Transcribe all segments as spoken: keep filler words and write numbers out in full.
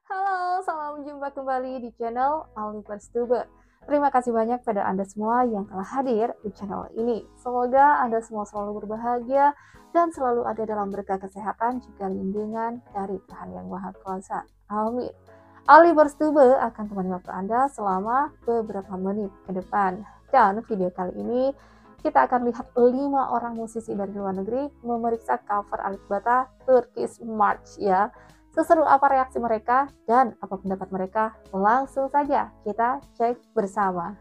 Halo, salam jumpa kembali di channel Aliverstube. Terima kasih banyak pada Anda semua yang telah hadir di channel ini. Semoga Anda semua selalu berbahagia dan selalu ada dalam berkah kesehatan juga lindungan dari Tuhan Yang Maha Kuasa. Amin. Aliverstube akan temani waktu Anda selama beberapa menit ke depan. Dan video kali ini kita akan lihat lima orang musisi dari luar negeri memeriksa cover Alif Ba Ta Turkish March ya. Seseru apa reaksi mereka dan apa pendapat mereka? Langsung saja kita cek bersama.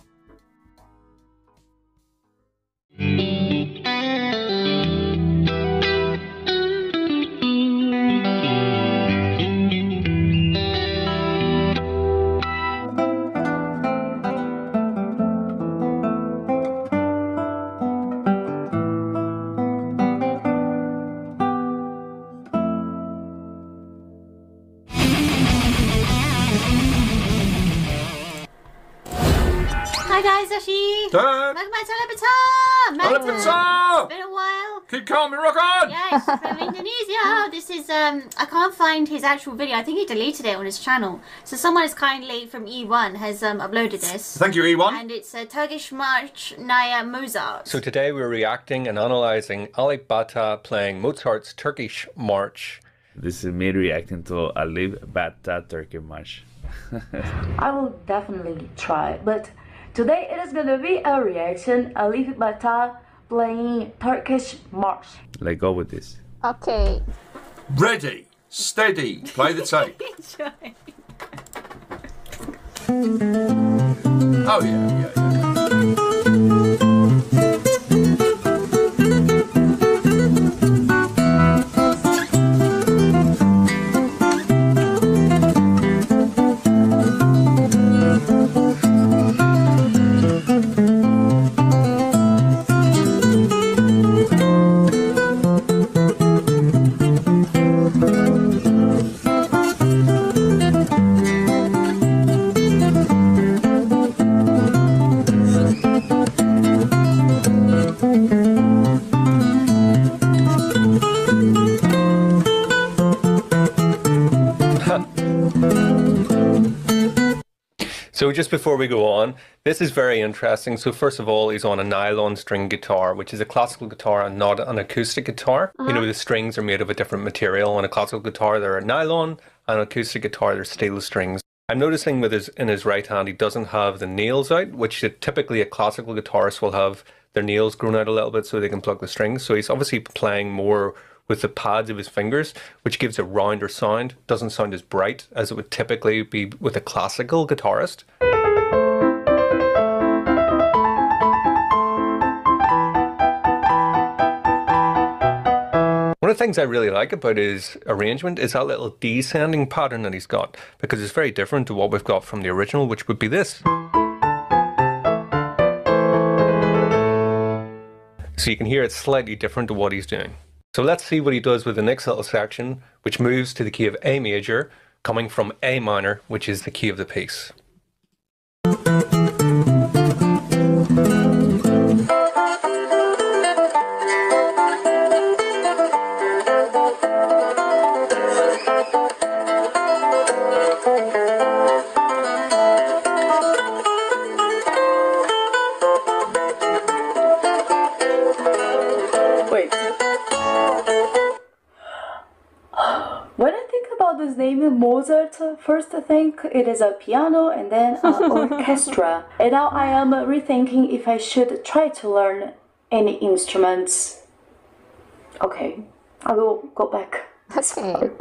Hi guys, Ashi! Dad! Welcome back to Alif Ba Ta! Alif Ba Ta! It's been a while. Keep calm and rock on! Yes, from Indonesia. This is, um, I can't find his actual video. I think he deleted it on his channel. So someone has kindly, from E one, has um, uploaded this. Thank you, E one. And it's a Turkish March Naya Mozart. So today we're reacting and analysing Alif Ba Ta playing Mozart's Turkish March. This is me reacting to Alif Ba Ta Turkish March. I will definitely try, but today it is gonna be a reaction Alif Ba Ta playing Turkish March. Let's go with this. Oke. Ready, steady, play the tape. Oh yeah, yeah, yeah. So just before we go on, this is very interesting. So first of all, he's on a nylon string guitar, which is a classical guitar and not an acoustic guitar. Uh-huh. You know, the strings are made of a different material. On a classical guitar, they're nylon, and an acoustic guitar, they're steel strings. I'm noticing with his in his right hand, he doesn't have the nails out, which typically a classical guitarist will have their nails grown out a little bit so they can pluck the strings. So he's obviously playing more with the pads of his fingers, which gives a rounder sound. Doesn't sound as bright as it would typically be with a classical guitarist. One of the things I really like about his arrangement is that little descending pattern that he's got, because it's very different to what we've got from the original, which would be this. So you can hear it's slightly different to what he's doing. So let's see what he does with the next little section, which moves to the key of A major, coming from A minor, which is the key of the piece. Wait. When I think about this name Mozart, first I think it is a piano and then an orchestra. And now I am rethinking if I should try to learn any instruments. Okay, I will go back. Oke.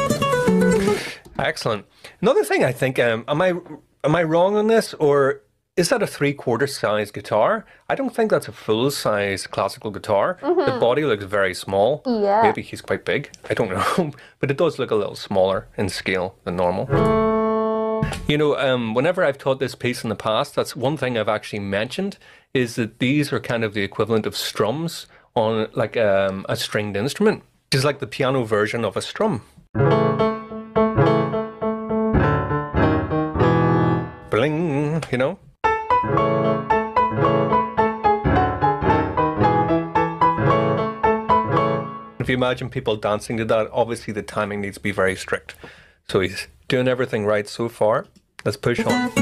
Excellent. Another thing I think, um, am I am I wrong on this, or is that a three-quarter size guitar? I don't think that's a full-size classical guitar. The body looks very small. Iya. Maybe he's quite big. I don't know. But it does look a little smaller in scale than normal. You know, um, whenever I've taught this piece in the past, that's one thing I've actually mentioned, is that these are kind of the equivalent of strums on like um, a stringed instrument. Which is like the piano version of a strum. Bling, you know? If you imagine people dancing to that, obviously the timing needs to be very strict. So he's doing everything right so far. Let's push on.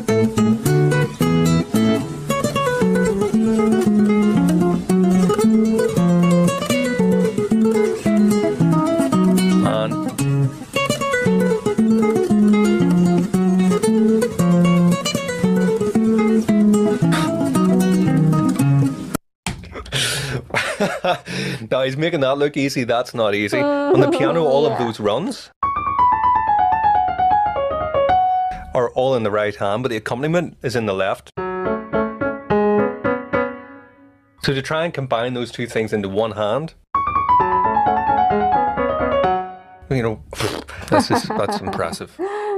And now he's making that look easy. That's not easy. On the piano, all Yeah. of those runs are all in the right hand, but the accompaniment is in the left. So to try and combine those two things into one hand, you know, this is, that's impressive.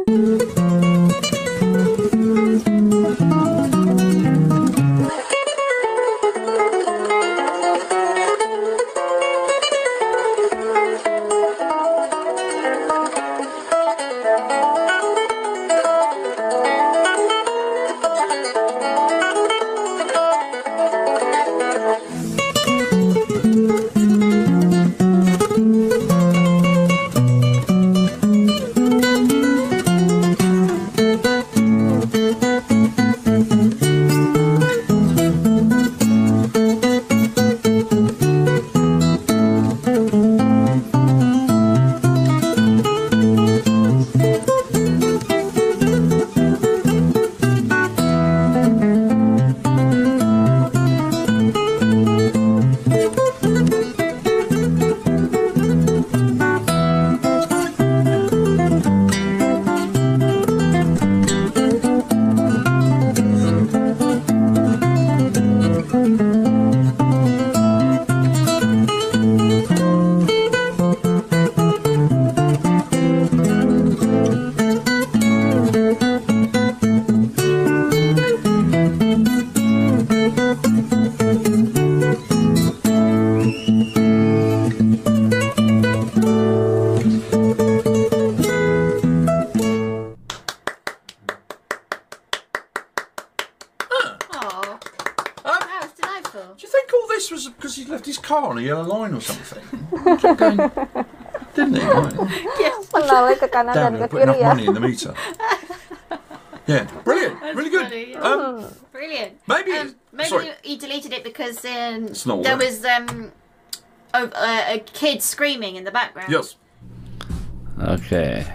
Oh, that was delightful. Do you think all this was because he left his car on a yellow line or something? He kept going, didn't he? Right. Yes. Menoleh ke kanan Damn, dan they ke put kiri enough ya. money in the meter. Yeah, brilliant, That's really good. funny, yeah. Um, Brilliant. maybe, Um, maybe sorry. he deleted it because um, It's not there working. was um, a, a, a kid screaming in the background. Yes. Okay.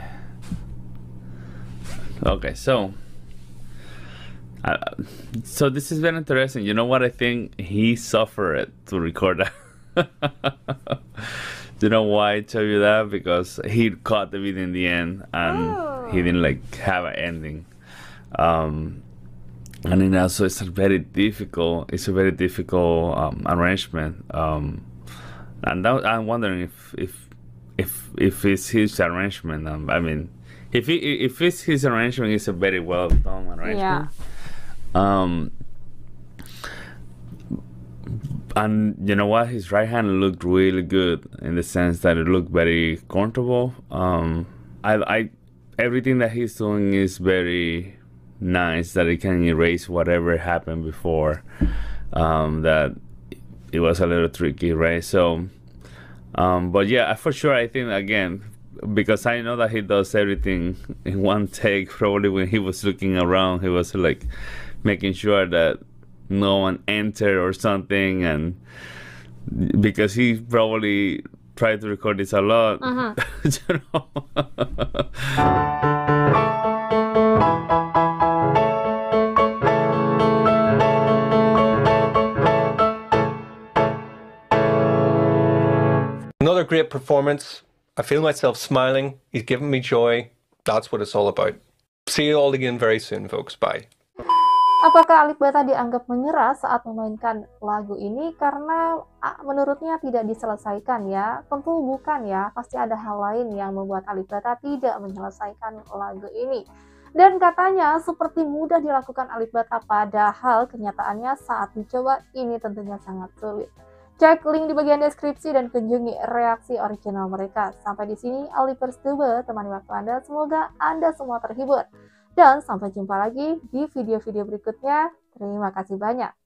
Okay, so uh, so this is very interesting. You know what? I think he suffered to record that. You know why I tell you that? Because he caught the video in the end and Oh. he didn't like have an ending. Um, and then also it's a very difficult. It's a very difficult um, arrangement. Um, and that, I'm wondering if if if if it's his arrangement. Um, I mean, if he, if it's his arrangement, it's a very well done arrangement. Um, and you know what? His right hand looked really good in the sense that it looked very comfortable. Um, I, I, everything that he's doing is very nice. That it can erase whatever happened before. Um, that it was a little tricky, right? So, um, but yeah, for sure, I think again, because I know that he does everything in one take. Probably when he was looking around, he was like making sure that no one entered or something, and because he probably tried to record this a lot. You know? Another great performance. I feel myself smiling. He's giving me joy. That's what it's all about. See you all again very soon, folks. Bye. Apakah Alif Ba Ta dianggap menyerah saat memainkan lagu ini karena menurutnya tidak diselesaikan ya? Tentu bukan ya, pasti ada hal lain yang membuat Alif Ba Ta tidak menyelesaikan lagu ini. Dan katanya seperti mudah dilakukan Alif Ba Ta, padahal kenyataannya saat dicoba ini tentunya sangat sulit. Cek link di bagian deskripsi dan kunjungi reaksi original mereka. Sampai di sini Aliverstube temani waktu Anda, semoga Anda semua terhibur. Dan sampai jumpa lagi di video-video berikutnya. Terima kasih banyak.